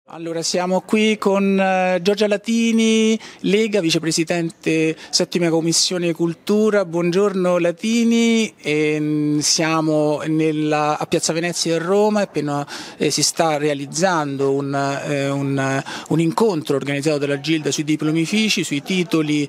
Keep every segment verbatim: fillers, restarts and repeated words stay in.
Allora, siamo qui con uh, Giorgia Latini, Lega, vicepresidente settima Commissione Cultura. Buongiorno Latini, e siamo nella, a Piazza Venezia a Roma, appena eh, si sta realizzando un, eh, un, un incontro organizzato dalla Gilda sui diplomifici, sui titoli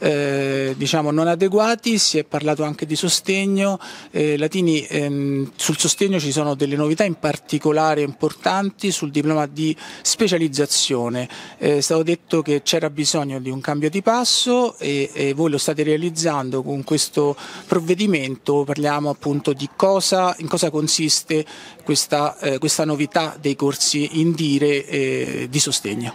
eh, diciamo non adeguati. Si è parlato anche di sostegno. Eh, Latini, ehm, sul sostegno ci sono delle novità in particolare importanti sul diploma di specializzazione. Eh, è stato detto che c'era bisogno di un cambio di passo e, e voi lo state realizzando con questo provvedimento. Parliamo appunto di cosa, in cosa consiste questa, eh, questa novità dei corsi Indire eh, di sostegno.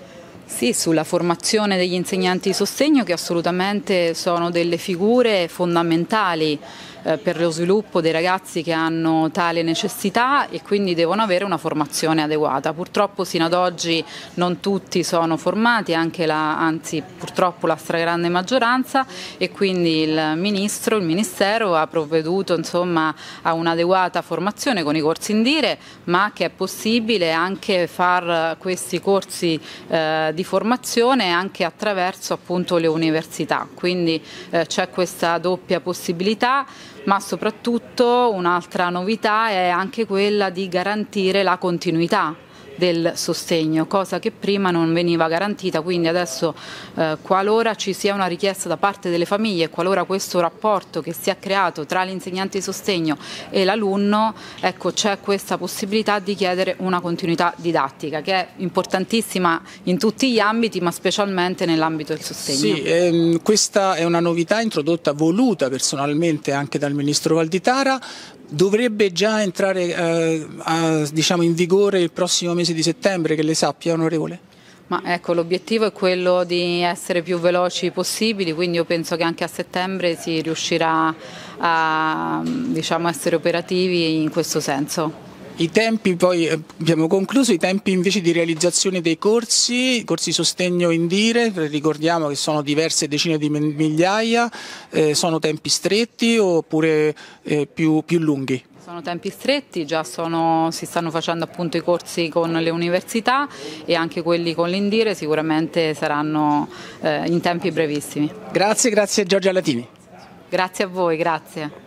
Sì, sulla formazione degli insegnanti di sostegno, che assolutamente sono delle figure fondamentali eh, per lo sviluppo dei ragazzi che hanno tale necessità e quindi devono avere una formazione adeguata. Purtroppo sino ad oggi non tutti sono formati, anche la, anzi purtroppo la stragrande maggioranza, e quindi il Ministro, il Ministero ha provveduto insomma a un'adeguata formazione con i corsi Indire, ma che è possibile anche far questi corsi eh, di formazione anche attraverso appunto le università, quindi eh, c'è questa doppia possibilità, ma soprattutto un'altra novità è anche quella di garantire la continuità del sostegno, cosa che prima non veniva garantita. Quindi adesso eh, qualora ci sia una richiesta da parte delle famiglie, qualora questo rapporto che si è creato tra l'insegnante di sostegno e l'alunno, ecco, c'è questa possibilità di chiedere una continuità didattica che è importantissima in tutti gli ambiti, ma specialmente nell'ambito del sostegno. Sì, ehm, questa è una novità introdotta, voluta personalmente anche dal Ministro Valditara. Dovrebbe già entrare eh, a, diciamo, in vigore il prossimo mese di settembre, che le sappia, onorevole? Ma ecco, l'obiettivo è quello di essere più veloci possibili, quindi io penso che anche a settembre si riuscirà a, diciamo, essere operativi in questo senso. I tempi, poi abbiamo concluso, i tempi invece di realizzazione dei corsi, corsi sostegno Indire, ricordiamo che sono diverse decine di migliaia, eh, sono tempi stretti oppure eh, più, più lunghi? Sono tempi stretti, già sono, si stanno facendo appunto i corsi con le università e anche quelli con l'Indire sicuramente saranno eh, in tempi brevissimi. Grazie, grazie Giorgia Latini. Grazie a voi, grazie.